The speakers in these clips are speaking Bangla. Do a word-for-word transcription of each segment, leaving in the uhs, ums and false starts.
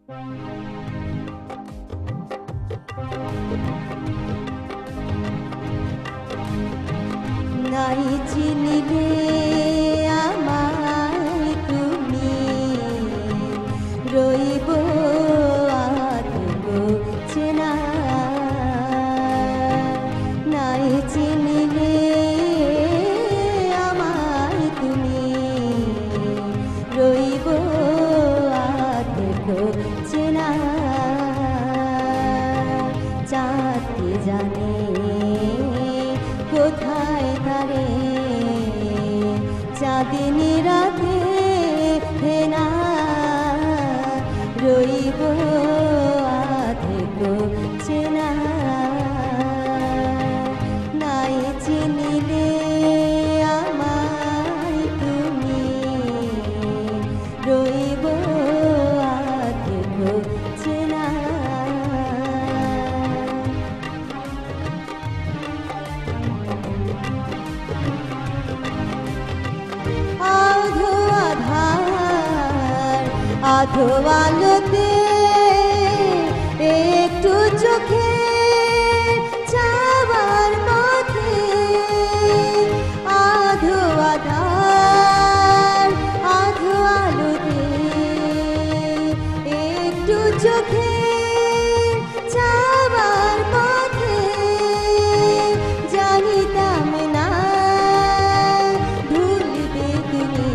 নাই চিনিলে আমায় তুমি রইব আধো চেনা নাই চিনিলে আমায় তুমি রইব আধো চেনা চাঁদকে জানে কোথায় তারে চাঁদিনী রাতে হেনা রইব আধেকো চেনা নাই চিনিলে আমায় তুমি রইব আধেকো চেনা আধো আধার আধো আলোতে একটু চোখে যাবার পথে আধো আধার আধো আলোতে একটু চোখে যাবার পথে জানিতাম না ভুলবে তুমি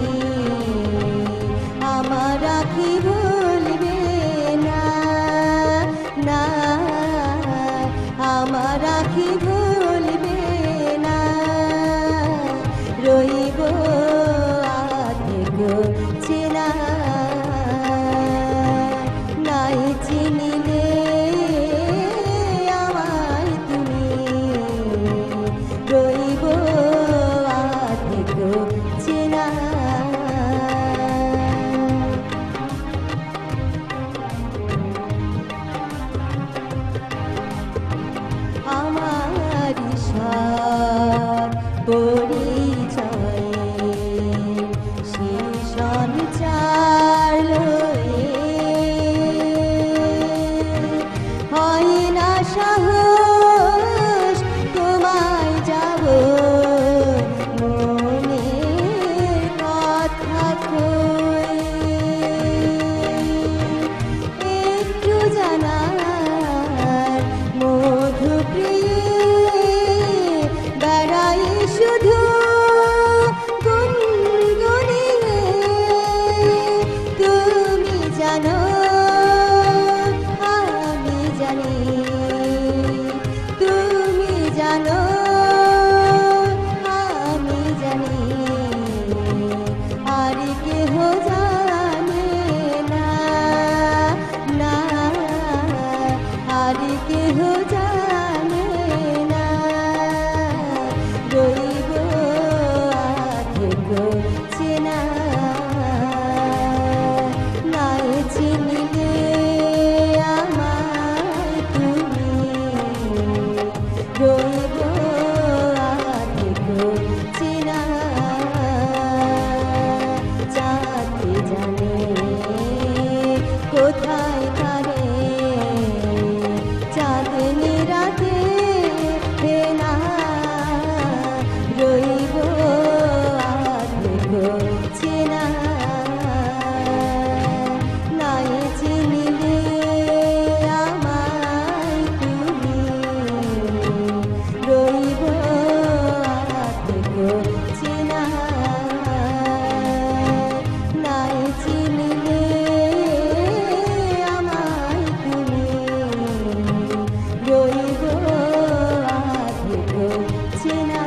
আমার আঁখি ভুলবে না না আমার আঁখি ভুলবে না রইব আধেকো চেনা নাই চিনিলে আমায় তুমি রইব আধেকো চেনা আমার ঈশ্বর পরিচয়ে সেই সঞ্চার লয়ে হয় না সাহস তোমায় যাব মনের কথা কয়ে একটু জানার মধু প্রিয়ে বেড়াই শুধু গুনগুনিয়ে তুমি জানো আমি জানি তুমি জানো আমি জানি আর কেহ জানে না না আর কেহ জানে না রইব আধেকো চেনা নাই চিনিলে আমায় তুমি রইব আধেকো চেনা চাঁদকে জানে কোথায় তারে চাঁদনী রাতে হেনা রইব আধেকো চেনা নাই চিনিলে আমায় তুমি রইব আধেকো চেনা নাই চিনিলে আমায় তুমি রইব আধেকো চেনা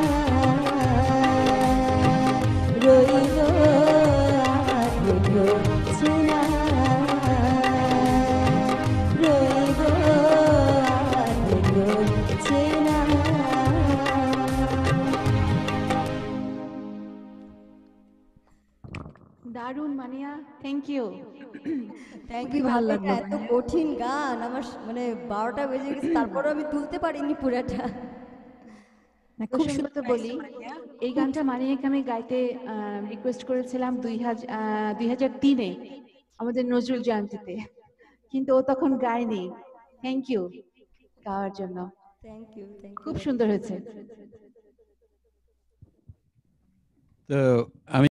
রইব আধেকো চেনা রইব আধেকো চেনা দারুণ মানিয়া, থ্যাংক ইউ। থ্যাংক ইউ, ভালো লাগলো। এত কঠিন গান আমার মানে বারোটা বেজে গেছে তারপরে আমি তুলতে পারিনি পুরাটা। খুব সুন্দর বলি, এই গানটা মানিয়াকে আমি গাইতে রিকোয়েস্ট করেছিলাম দুই হাজার দুই হাজার তিনে আমাদের নজরুল জয়ন্তীতে। কিন্তু ও তখন গায়নি। থ্যাংক ইউ গাওয়ার জন্য। থ্যাংক ইউ থ্যাংক ইউ খুব সুন্দর হয়েছে। তো আমি